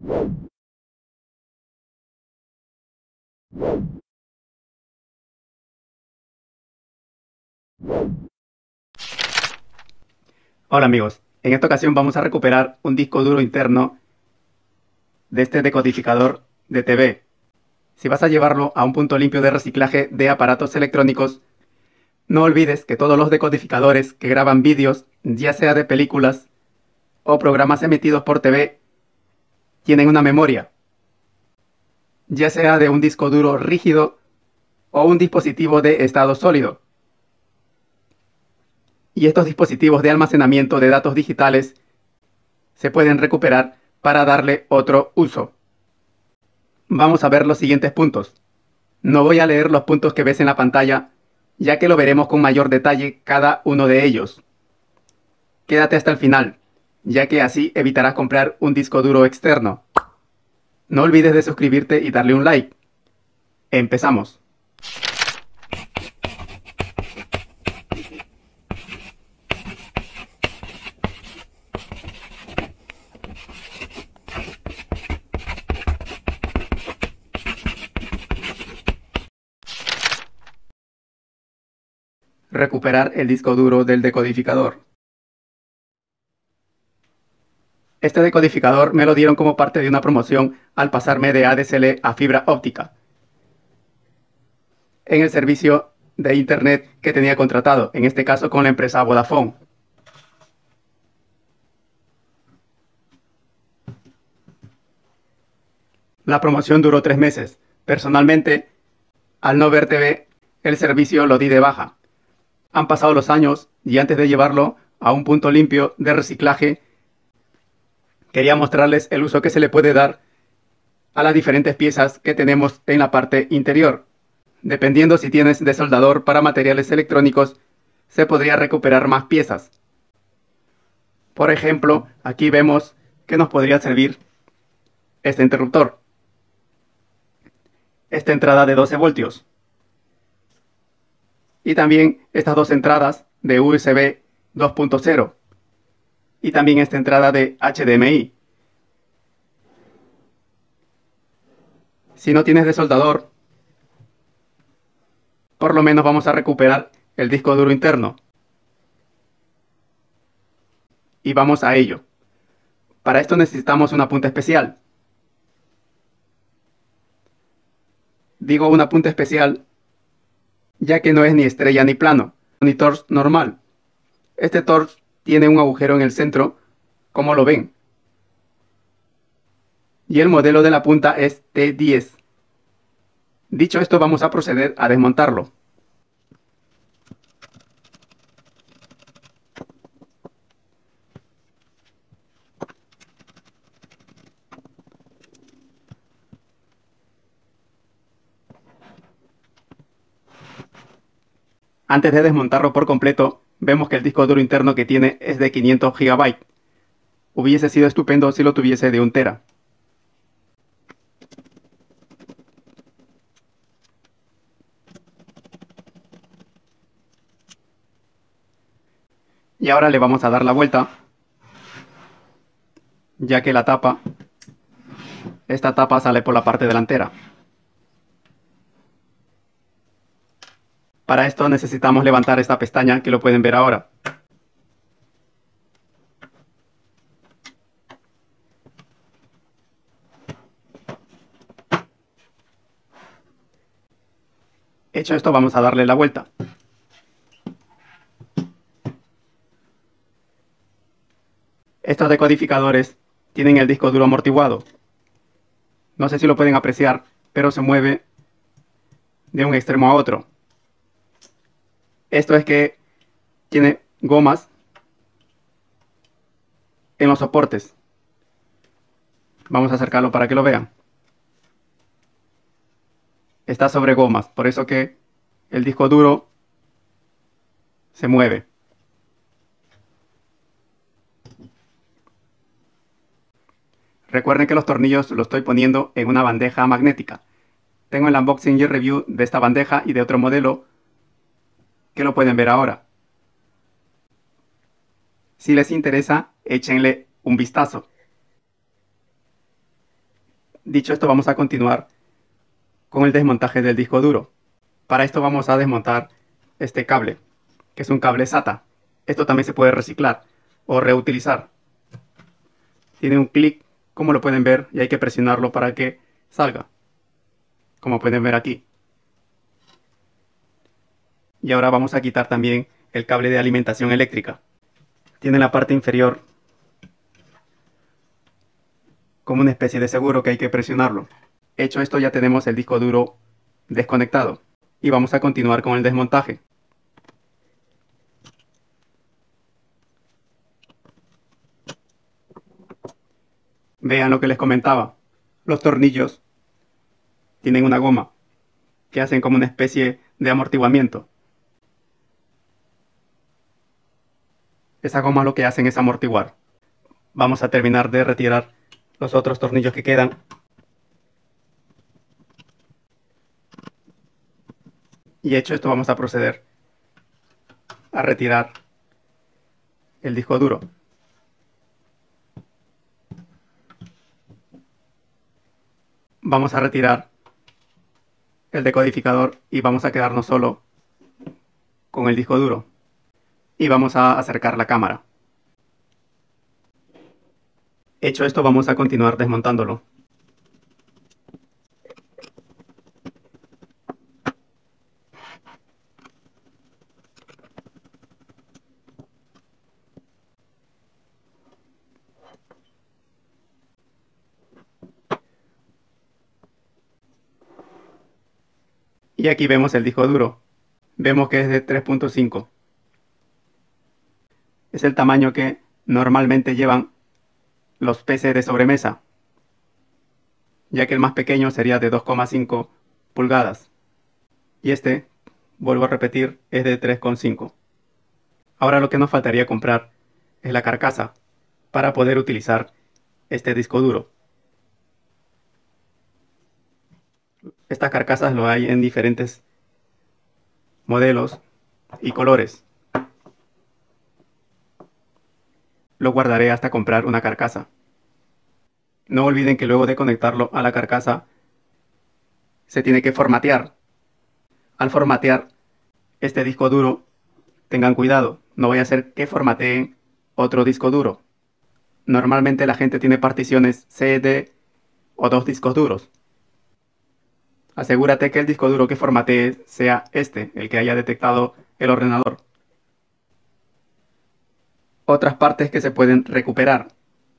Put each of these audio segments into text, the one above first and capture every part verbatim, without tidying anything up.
Hola amigos, en esta ocasión vamos a recuperar un disco duro interno de este decodificador de T V. Si vas a llevarlo a un punto limpio de reciclaje de aparatos electrónicos, no olvides que todos los decodificadores que graban vídeos, ya sea de películas o programas emitidos por T V, tienen una memoria, ya sea de un disco duro rígido o un dispositivo de estado sólido. Y estos dispositivos de almacenamiento de datos digitales se pueden recuperar para darle otro uso. Vamos a ver los siguientes puntos. No voy a leer los puntos que ves en la pantalla, ya que lo veremos con mayor detalle cada uno de ellos. Quédate hasta el final, ya que así evitarás comprar un disco duro externo. No olvides de suscribirte y darle un like. Empezamos. Recuperar el disco duro del decodificador. Este decodificador me lo dieron como parte de una promoción al pasarme de A D S L a fibra óptica en el servicio de internet que tenía contratado, en este caso con la empresa Vodafone. La promoción duró tres meses. Personalmente, al no ver T V, el servicio lo di de baja. Han pasado los años y antes de llevarlo a un punto limpio de reciclaje, quería mostrarles el uso que se le puede dar a las diferentes piezas que tenemos en la parte interior. Dependiendo si tienes de soldador para materiales electrónicos, se podría recuperar más piezas. Por ejemplo, aquí vemos que nos podría servir este interruptor. Esta entrada de doce voltios. Y también estas dos entradas de U S B dos punto cero. Y también esta entrada de H D M I. Si no tienes de soldador, por lo menos vamos a recuperar el disco duro interno. Y vamos a ello. Para esto necesitamos una punta especial. Digo una punta especial, ya que no es ni estrella ni plano, ni torch normal. Este torch tiene un agujero en el centro, como lo ven. Y el modelo de la punta es T diez. Dicho esto, vamos a proceder a desmontarlo. Antes de desmontarlo por completo, vemos que el disco duro interno que tiene es de quinientos gigabytes. Hubiese sido estupendo si lo tuviese de un tera. Y ahora le vamos a dar la vuelta, ya que la tapa, esta tapa sale por la parte delantera. Para esto necesitamos levantar esta pestaña, que lo pueden ver ahora. Hecho esto, vamos a darle la vuelta. Estos decodificadores tienen el disco duro amortiguado. No sé si lo pueden apreciar, pero se mueve de un extremo a otro. Esto es que tiene gomas en los soportes. Vamos a acercarlo para que lo vean. Está sobre gomas, por eso que el disco duro se mueve. Recuerden que los tornillos los estoy poniendo en una bandeja magnética. Tengo el unboxing y review de esta bandeja y de otro modelo que lo pueden ver ahora. Si les interesa, échenle un vistazo. Dicho esto, vamos a continuar con el desmontaje del disco duro. Para esto vamos a desmontar este cable, que es un cable SATA. Esto también se puede reciclar o reutilizar. Tiene un clic, como lo pueden ver, y hay que presionarlo para que salga, como pueden ver aquí. Y ahora vamos a quitar también el cable de alimentación eléctrica. Tiene en la parte inferior como una especie de seguro que hay que presionarlo. Hecho esto, ya tenemos el disco duro desconectado y vamos a continuar con el desmontaje. Vean lo que les comentaba. Los tornillos tienen una goma que hacen como una especie de amortiguamiento. Esa goma lo que hacen es amortiguar. Vamos a terminar de retirar los otros tornillos que quedan. Y hecho esto, vamos a proceder a retirar el disco duro. Vamos a retirar el decodificador y vamos a quedarnos solo con el disco duro. Y vamos a acercar la cámara. Hecho esto, vamos a continuar desmontándolo. Y aquí vemos el disco duro. Vemos que es de tres punto cinco. Es el tamaño que normalmente llevan los P C de sobremesa, ya que el más pequeño sería de dos coma cinco pulgadas. Y este, vuelvo a repetir, es de tres coma cinco. Ahora lo que nos faltaría comprar es la carcasa para poder utilizar este disco duro. Estas carcasas lo hay en diferentes modelos y colores. Lo guardaré hasta comprar una carcasa. No olviden que luego de conectarlo a la carcasa se tiene que formatear. Al formatear este disco duro, tengan cuidado, no vaya a ser que formateen otro disco duro. Normalmente la gente tiene particiones C D o dos discos duros. Asegúrate que el disco duro que formatees sea este, el que haya detectado el ordenador. Otras partes que se pueden recuperar.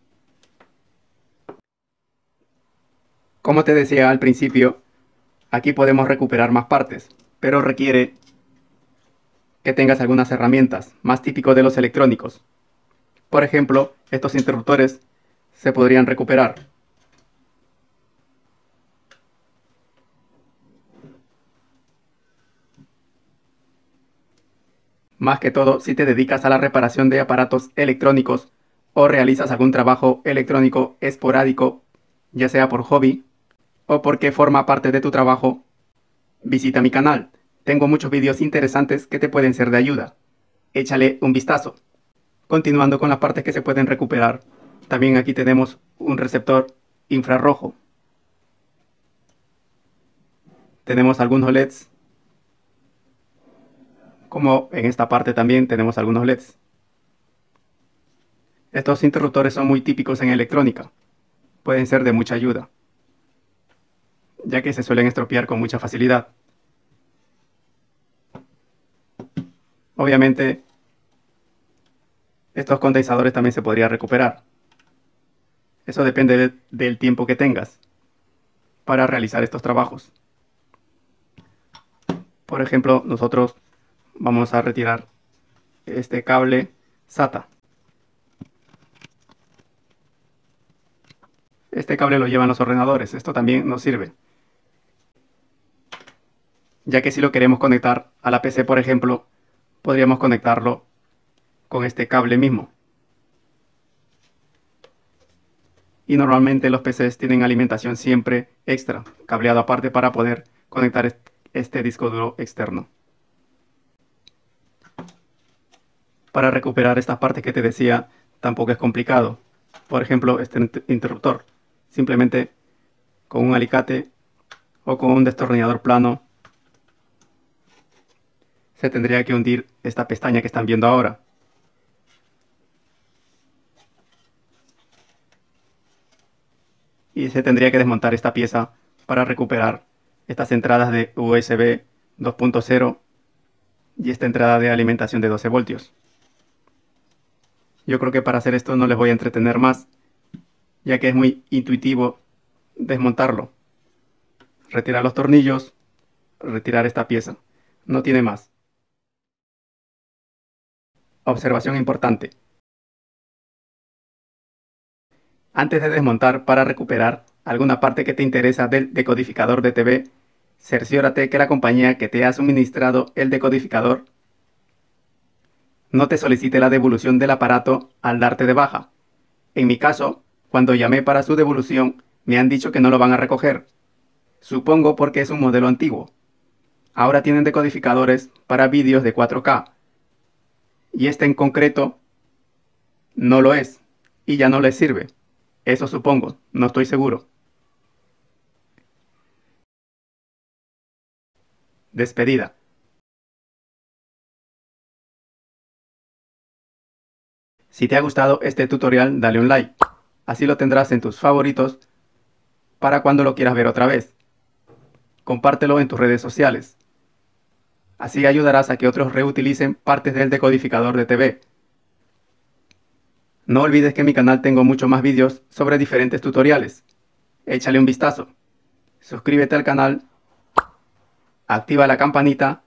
Como te decía al principio, aquí podemos recuperar más partes, pero requiere que tengas algunas herramientas, más típico de los electrónicos. Por ejemplo, estos interruptores se podrían recuperar. Más que todo, si te dedicas a la reparación de aparatos electrónicos o realizas algún trabajo electrónico esporádico, ya sea por hobby o porque forma parte de tu trabajo, visita mi canal. Tengo muchos vídeos interesantes que te pueden ser de ayuda. Échale un vistazo. Continuando con las partes que se pueden recuperar, también aquí tenemos un receptor infrarrojo. Tenemos algunos L E Ds. Como en esta parte también tenemos algunos L E Ds. Estos interruptores son muy típicos en electrónica. Pueden ser de mucha ayuda, ya que se suelen estropear con mucha facilidad. Obviamente, estos condensadores también se podrían recuperar. Eso depende de, del tiempo que tengas para realizar estos trabajos. Por ejemplo, nosotros vamos a retirar este cable SATA. Este cable lo llevan los ordenadores. Esto también nos sirve, ya que si lo queremos conectar a la P C, por ejemplo, podríamos conectarlo con este cable mismo. Y normalmente los P Cs tienen alimentación siempre extra, cableado aparte para poder conectar este disco duro externo. Para recuperar estas partes que te decía, tampoco es complicado. Por ejemplo, este interruptor. Simplemente con un alicate o con un destornillador plano se tendría que hundir esta pestaña que están viendo ahora. Y se tendría que desmontar esta pieza para recuperar estas entradas de U S B dos punto cero y esta entrada de alimentación de doce voltios. Yo creo que para hacer esto no les voy a entretener más, ya que es muy intuitivo desmontarlo. Retirar los tornillos, retirar esta pieza. No tiene más. Observación importante. Antes de desmontar para recuperar alguna parte que te interesa del decodificador de T V, cerciórate que la compañía que te ha suministrado el decodificador no te solicite la devolución del aparato al darte de baja. En mi caso, cuando llamé para su devolución, me han dicho que no lo van a recoger. Supongo porque es un modelo antiguo. Ahora tienen decodificadores para vídeos de cuatro K. Y este en concreto no lo es. Y ya no les sirve. Eso supongo, no estoy seguro. Despedida. Si te ha gustado este tutorial, dale un like. Así lo tendrás en tus favoritos para cuando lo quieras ver otra vez. Compártelo en tus redes sociales. Así ayudarás a que otros reutilicen partes del decodificador de T V. No olvides que en mi canal tengo muchos más vídeos sobre diferentes tutoriales. Échale un vistazo. Suscríbete al canal. Activa la campanita.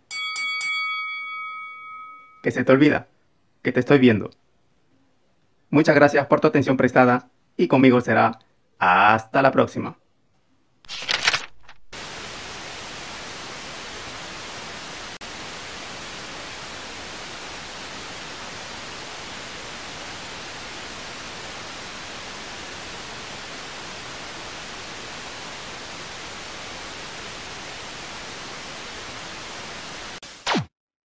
Que se te olvida que te estoy viendo. Muchas gracias por tu atención prestada y conmigo será hasta la próxima.